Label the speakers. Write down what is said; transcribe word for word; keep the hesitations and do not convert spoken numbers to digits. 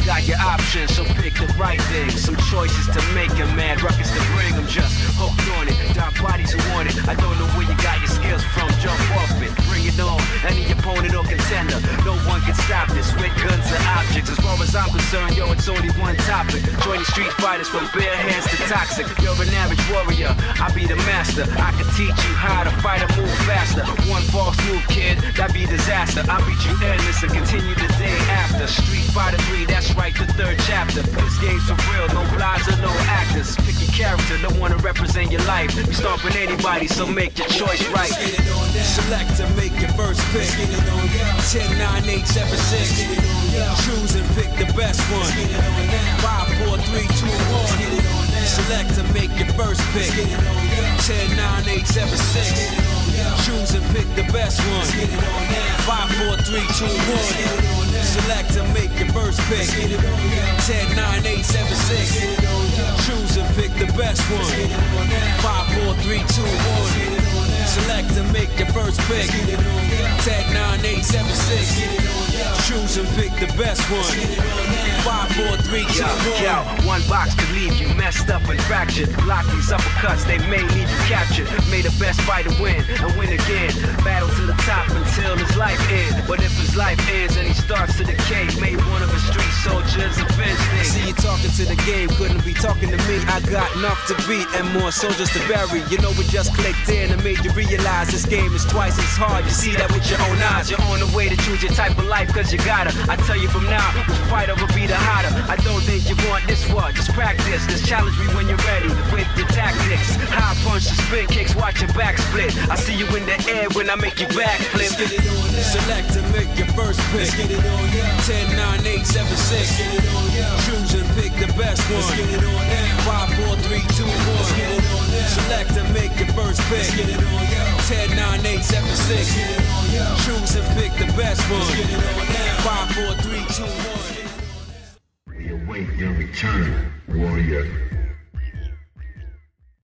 Speaker 1: got your options, so pick the right thing. Some choices to make and mad ruckus to bring. I'm just hooked on it, dark bodies who want it. I don't know where you got your skills from, jump off it, bring it on. Any opponent or contender, no one can stop this with guns and objects. As far as I'm concerned, yo, it's only one topic. Join the street fighters from bare hands to toxic. You're an average warrior, I be the master. I can teach you how to fight and move faster. One false move, kid, that be disaster. I beat you endless and continue the day after. Street Fighter three, that's right, the third chapter. This game's for real, no lies or no actors. Pick your character, don't wanna represent your life. You stomping anybody, so make your choice right.
Speaker 2: Select to make your first pick. ten, nine, eight, seven, six. Choose and pick the best one. five, four, three, two, one. Select to make your first pick. ten, nine, eight, seven, six. Choose and pick the best one. five, four, three, two, one. Select to make your first pick. ten, nine, eight, seven, six. Choose and pick the best one. five, four, three, two, one. Select to make your first pick. ten, nine, eight, seven, six. Choose and pick the best one. five, four, three, two, one.
Speaker 1: Yo, one box could leave you messed up and fractured. Block these uppercuts, they may leave you captured. May the best fighter win and win again. Battle to the top until his life ends. But if his life ends and he starts to decay, may one of his street soldiers avenge things.
Speaker 2: See you talking to the game, couldn't be talking to me. I got enough to beat and more soldiers to bury. You know we just clicked in and made you realize this game is twice as hard. You see that with your own eyes. You're on the way to choose your type of life, cause you gotta. I tell you from now, which fighter will be the hotter. I don't think you want this one, just practice. Just challenge me when you're ready with your tactics. High punch and spin kicks, watch your back split. I see you in the air when I make you backflip. Select to make your first pick. ten, nine, eight, seven, six. Choose and pick the best one. five, four, three, two, one. Select to make your first pick. ten, nine, eight, seven, six. Choose and pick the best one. five, four, three, two, one.
Speaker 3: We await your return, warrior.